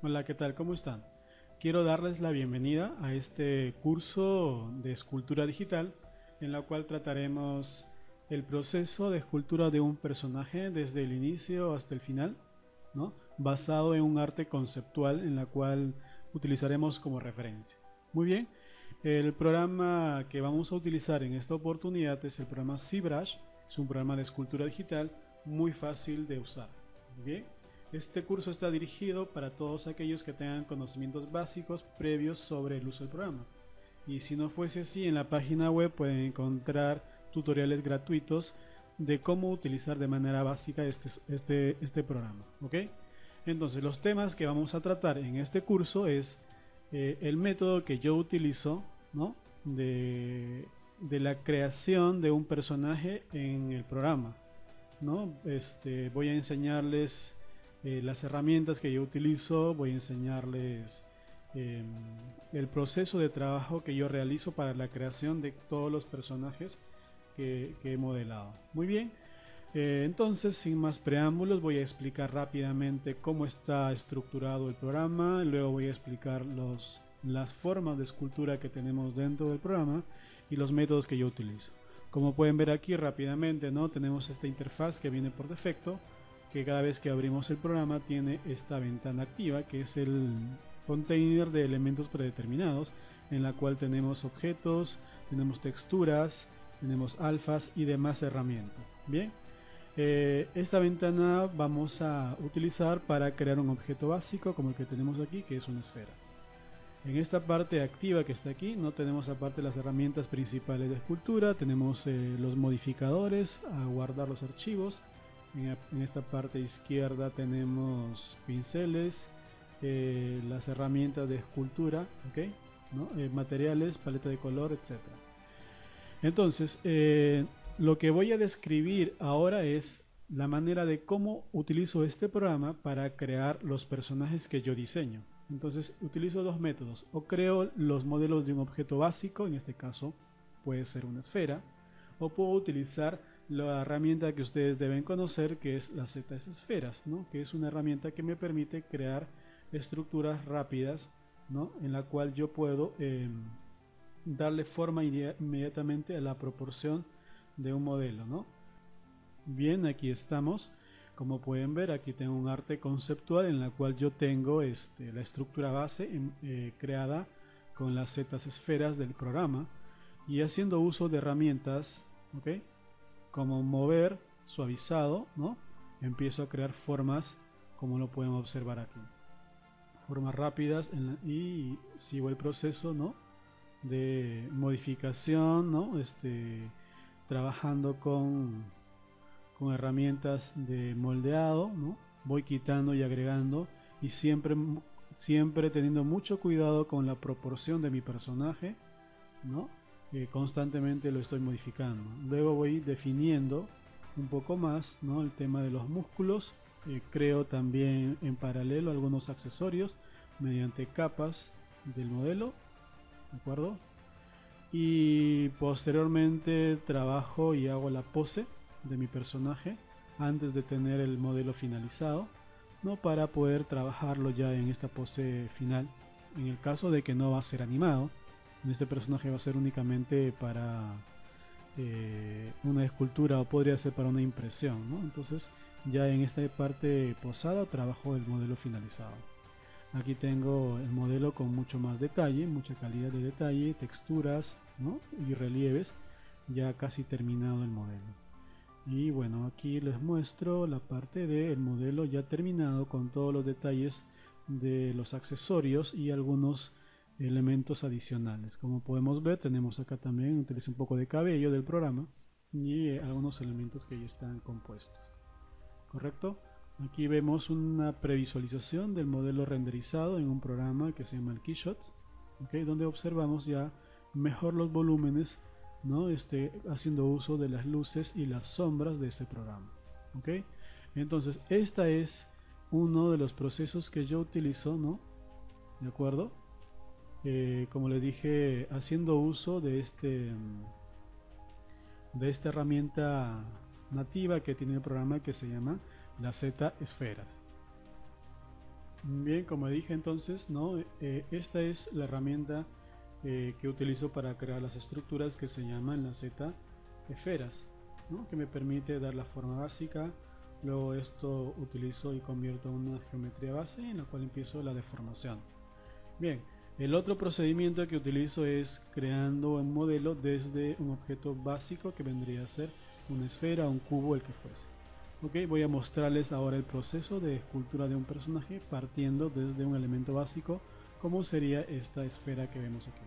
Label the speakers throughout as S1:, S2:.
S1: Hola, ¿qué tal? ¿Cómo están? Quiero darles la bienvenida a este curso de escultura digital en la cual trataremos el proceso de escultura de un personaje desde el inicio hasta el final, ¿no? Basado en un arte conceptual en la cual utilizaremos como referencia. Muy bien, el programa que vamos a utilizar en esta oportunidad es el programa ZBrush. Es un programa de escultura digital muy fácil de usar. Muy bien. Este curso está dirigido para todos aquellos que tengan conocimientos básicos previos sobre el uso del programa. Y si no fuese así, en la página web pueden encontrar tutoriales gratuitos de cómo utilizar de manera básica este programa. ¿Ok? Entonces, los temas que vamos a tratar en este curso es el método que yo utilizo, ¿no? de la creación de un personaje en el programa, ¿no? Voy a enseñarles las herramientas que yo utilizo, voy a enseñarles eh, el proceso de trabajo que yo realizo para la creación de todos los personajes que he modelado. Muy bien, entonces sin más preámbulos voy a explicar rápidamente cómo está estructurado el programa, luego voy a explicar las formas de escultura que tenemos dentro del programa y los métodos que yo utilizo. Como pueden ver aquí rápidamente, ¿no? Tenemos esta interfaz que viene por defecto, que cada vez que abrimos el programa tiene esta ventana activa, que es el container de elementos predeterminados, en la cual tenemos objetos, tenemos texturas, tenemos alfas y demás herramientas. Bien, esta ventana vamos a utilizar para crear un objeto básico como el que tenemos aquí, que es una esfera. En esta parte activa que está aquí no tenemos aparte las herramientas principales de escultura, tenemos los modificadores a guardar los archivos. En esta parte izquierda tenemos pinceles, las herramientas de escultura, ¿ok? ¿No? Materiales, paleta de color, etcétera. Entonces, lo que voy a describir ahora es la manera de cómo utilizo este programa para crear los personajes que yo diseño. Entonces, utilizo dos métodos. O creo los modelos de un objeto básico, en este caso puede ser una esfera, o puedo utilizar la herramienta que ustedes deben conocer, que es las ZS Esferas, ¿no? Que es una herramienta que me permite crear estructuras rápidas, ¿no? En la cual yo puedo darle forma inmediatamente a la proporción de un modelo, ¿no? Bien, aquí estamos. Como pueden ver, aquí tengo un arte conceptual en la cual yo tengo la estructura base creada con las zetas esferas del programa y haciendo uso de herramientas, ¿ok? Como mover, suavizado, ¿no? Empiezo a crear formas como lo pueden observar aquí. Formas rápidas y sigo el proceso, ¿no? De modificación, ¿no? Trabajando con herramientas de moldeado, ¿no? Voy quitando y agregando y siempre teniendo mucho cuidado con la proporción de mi personaje, ¿no? Constantemente lo estoy modificando. Luego voy definiendo un poco más, ¿no? El tema de los músculos. Creo también en paralelo algunos accesorios mediante capas del modelo, ¿de acuerdo? Y posteriormente trabajo y hago la pose de mi personaje antes de tener el modelo finalizado, no, para poder trabajarlo ya en esta pose final. En el caso de que no va a ser animado, este personaje va a ser únicamente para una escultura o podría ser para una impresión, ¿no? Entonces ya en esta parte posada trabajo el modelo finalizado. Aquí tengo el modelo con mucho más detalle, mucha calidad de detalle, texturas, ¿no? Y relieves, ya casi terminado el modelo. Y bueno, aquí les muestro la parte del modelo ya terminado con todos los detalles de los accesorios y algunos elementos adicionales. Como podemos ver, tenemos acá también, utilizo un poco de cabello del programa y algunos elementos que ya están compuestos. ¿Correcto? Aquí vemos una previsualización del modelo renderizado en un programa que se llama el Keyshot, ¿okay? Donde observamos ya mejor los volúmenes, ¿no? Haciendo uso de las luces y las sombras de este programa. ¿Okay? Entonces, esta es uno de los procesos que yo utilizo, ¿no? ¿De acuerdo? Como les dije, haciendo uso de esta herramienta nativa que tiene el programa que se llama las Z esferas. Bien, como dije entonces, ¿no? Esta es la herramienta que utilizo para crear las estructuras que se llaman las Z esferas, ¿no? Que me permite dar la forma básica. Luego esto utilizo y convierto en una geometría base en la cual empiezo la deformación. Bien, el otro procedimiento que utilizo es creando un modelo desde un objeto básico que vendría a ser una esfera, un cubo, el que fuese. Ok, voy a mostrarles ahora el proceso de escultura de un personaje partiendo desde un elemento básico como sería esta esfera que vemos aquí.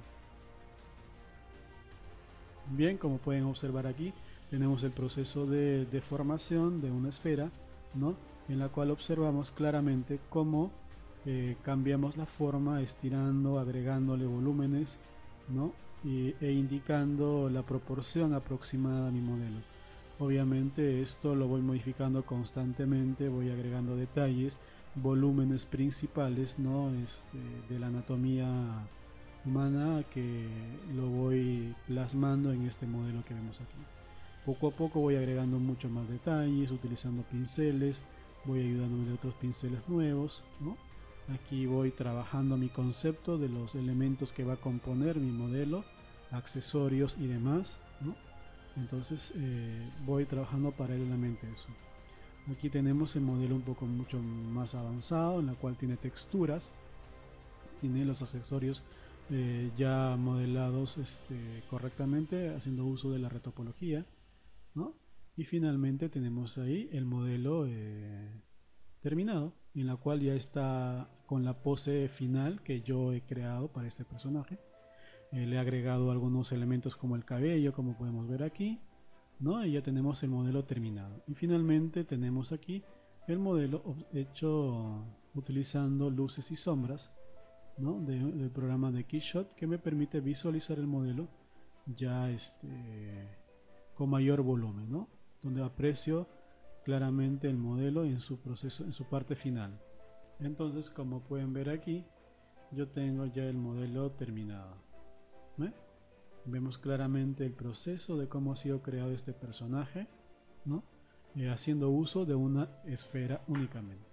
S1: Bien, como pueden observar aquí, tenemos el proceso de deformación de una esfera, ¿no? En la cual observamos claramente cómo cambiamos la forma estirando, agregándole volúmenes, ¿no? E indicando la proporción aproximada a mi modelo. Obviamente esto lo voy modificando constantemente, voy agregando detalles, volúmenes principales, ¿no? De la anatomía humana que lo voy plasmando en este modelo que vemos aquí. Poco a poco voy agregando mucho más detalles, utilizando pinceles, voy ayudándome de otros pinceles nuevos, ¿no? Aquí voy trabajando mi concepto de los elementos que va a componer mi modelo, accesorios y demás, ¿no? Entonces voy trabajando paralelamente eso. Aquí tenemos el modelo un poco mucho más avanzado, en la cual tiene texturas, tiene los accesorios ya modelados correctamente, haciendo uso de la retopología, ¿no? Y finalmente tenemos ahí el modelo terminado, en la cual ya está con la pose final que yo he creado para este personaje. Le he agregado algunos elementos como el cabello, como podemos ver aquí, ¿no? Y ya tenemos el modelo terminado. Y finalmente tenemos aquí el modelo hecho utilizando luces y sombras, ¿no? Del programa de Keyshot, que me permite visualizar el modelo ya con mayor volumen, ¿no? Donde aprecio claramente el modelo en su proceso, en su parte final. Entonces, como pueden ver aquí, yo tengo ya el modelo terminado. ¿Ve? Vemos claramente el proceso de cómo ha sido creado este personaje, ¿no? Haciendo uso de una esfera únicamente.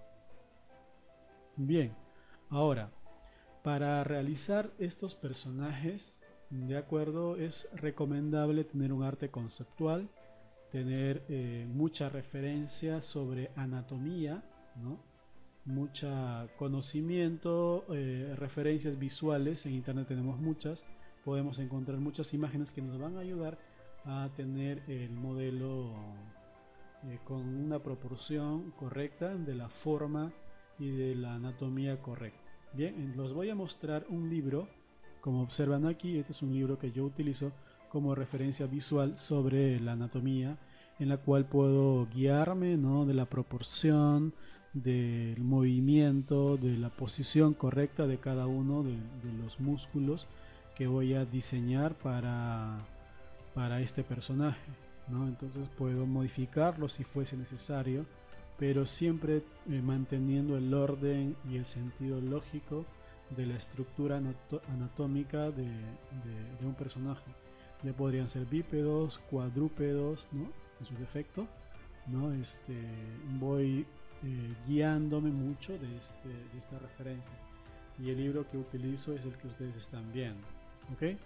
S1: Bien, ahora, para realizar estos personajes, de acuerdo, es recomendable tener un arte conceptual, tener mucha referencia sobre anatomía, ¿no? Mucha conocimiento, referencias visuales, en internet tenemos muchas, podemos encontrar muchas imágenes que nos van a ayudar a tener el modelo con una proporción correcta de la forma y de la anatomía correcta. Bien, los voy a mostrar un libro, como observan aquí, este es un libro que yo utilizo como referencia visual sobre la anatomía, en la cual puedo guiarme, ¿no? De la proporción, del movimiento, de la posición correcta de cada uno de los músculos que voy a diseñar para este personaje, ¿no? Entonces puedo modificarlo si fuese necesario, pero siempre manteniendo el orden y el sentido lógico de la estructura anatómica de un personaje. Ya podrían ser bípedos, cuadrúpedos, ¿no? En su defecto, ¿no? Voy guiándome mucho de estas referencias. Y el libro que utilizo es el que ustedes están viendo. ¿Ok?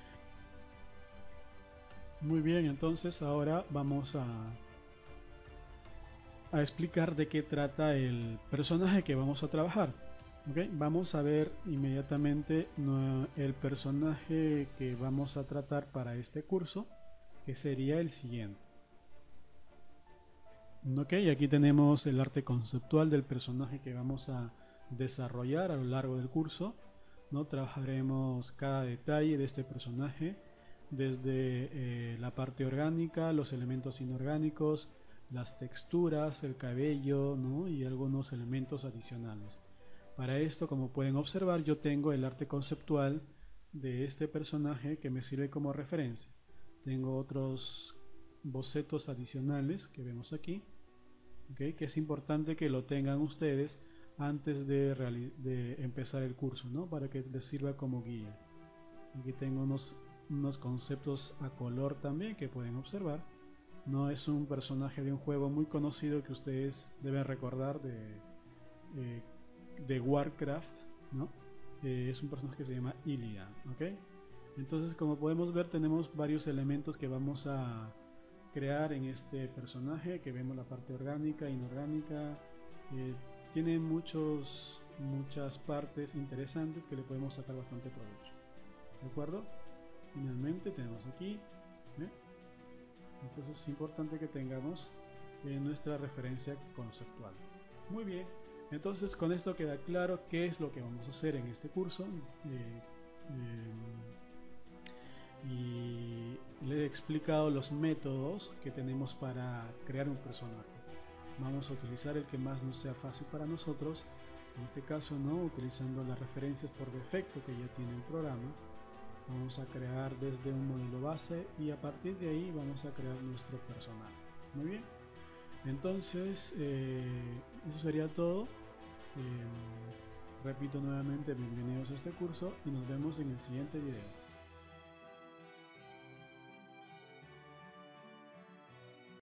S1: Muy bien, entonces ahora vamos a explicar de qué trata el personaje que vamos a trabajar. ¿Okay? Vamos a ver inmediatamente el personaje que vamos a tratar para este curso, que sería el siguiente. Ok, aquí tenemos el arte conceptual del personaje que vamos a desarrollar a lo largo del curso, ¿no? Trabajaremos cada detalle de este personaje, desde la parte orgánica, los elementos inorgánicos, las texturas, el cabello, ¿no? Y algunos elementos adicionales. Para esto, como pueden observar, yo tengo el arte conceptual de este personaje que me sirve como referencia. Tengo otros bocetos adicionales que vemos aquí, ¿okay? Que es importante que lo tengan ustedes antes de empezar el curso, ¿no? Para que les sirva como guía. Aquí tengo unos conceptos a color también que pueden observar. No es un personaje de un juego muy conocido que ustedes deben recordar de Warcraft, ¿no? Es un personaje que se llama Illidan, ¿ok? Entonces, como podemos ver, tenemos varios elementos que vamos a crear en este personaje, que vemos la parte orgánica, inorgánica, tiene muchas partes interesantes que le podemos sacar bastante provecho, ¿de acuerdo? Finalmente tenemos aquí, ¿eh? Entonces es importante que tengamos nuestra referencia conceptual. Muy bien, entonces con esto queda claro qué es lo que vamos a hacer en este curso. Y le he explicado los métodos que tenemos para crear un personaje. Vamos a utilizar el que más nos sea fácil para nosotros, en este caso no utilizando las referencias por defecto que ya tiene el programa. Vamos a crear desde un modelo base y a partir de ahí vamos a crear nuestro personaje. Muy bien, entonces eso sería todo. Repito nuevamente, bienvenidos a este curso y nos vemos en el siguiente video.